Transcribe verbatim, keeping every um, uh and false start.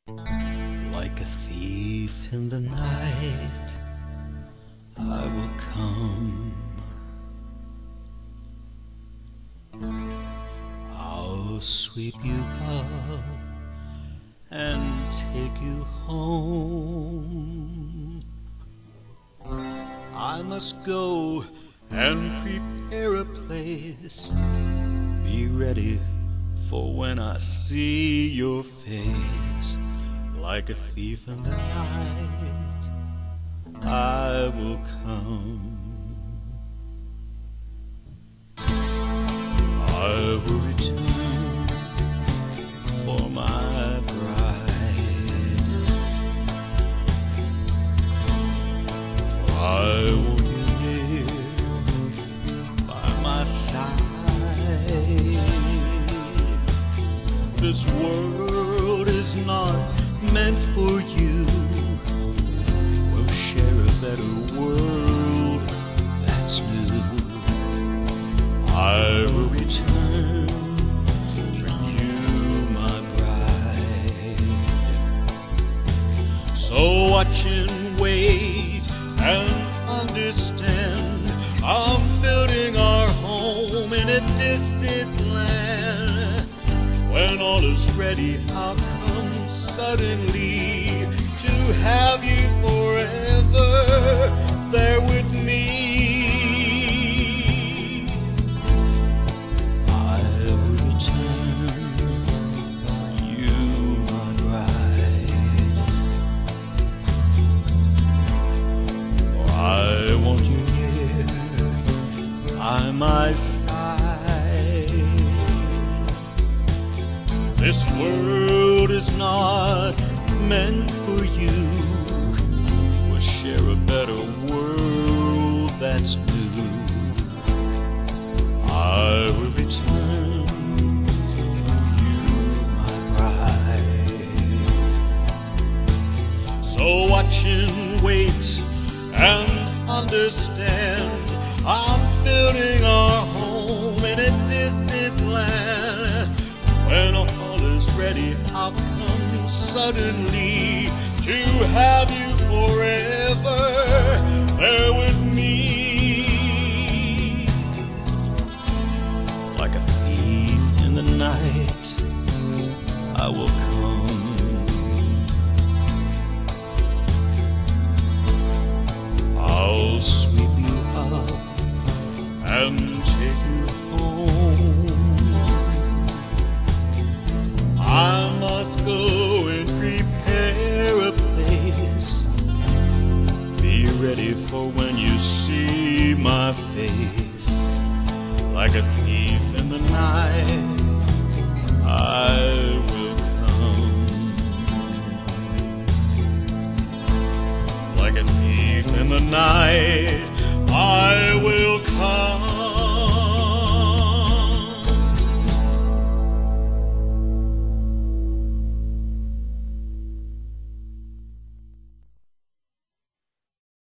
Like a thief in the night, I will come. I'll sweep you up and take you home. I must go and prepare a place. Be ready for when I see your face. Like a thief in the night, I will come. I will return for my bride. I want you near by my side. This world is not meant for you. We'll share a better world that's new. I will return for you, my bride. So watch and wait and understand. I'm building our home in a distant land. When all is ready, I'll come suddenly to have you forever there with me. I will return you, my bride. For I want you near by my side. This world is not meant for you. We'll share a better world that's new. I will return you, my bride. So watch and wait and understand. I'm building our home in a distant land. When all is ready, I'll come suddenly to have you forever there with me. Like a thief in the night, I will come. I'll sweep you up and take you home. I must go and prepare a place. Be ready for when you see my face. Like a thief in the night, I will come. Like a thief in the night, I will come.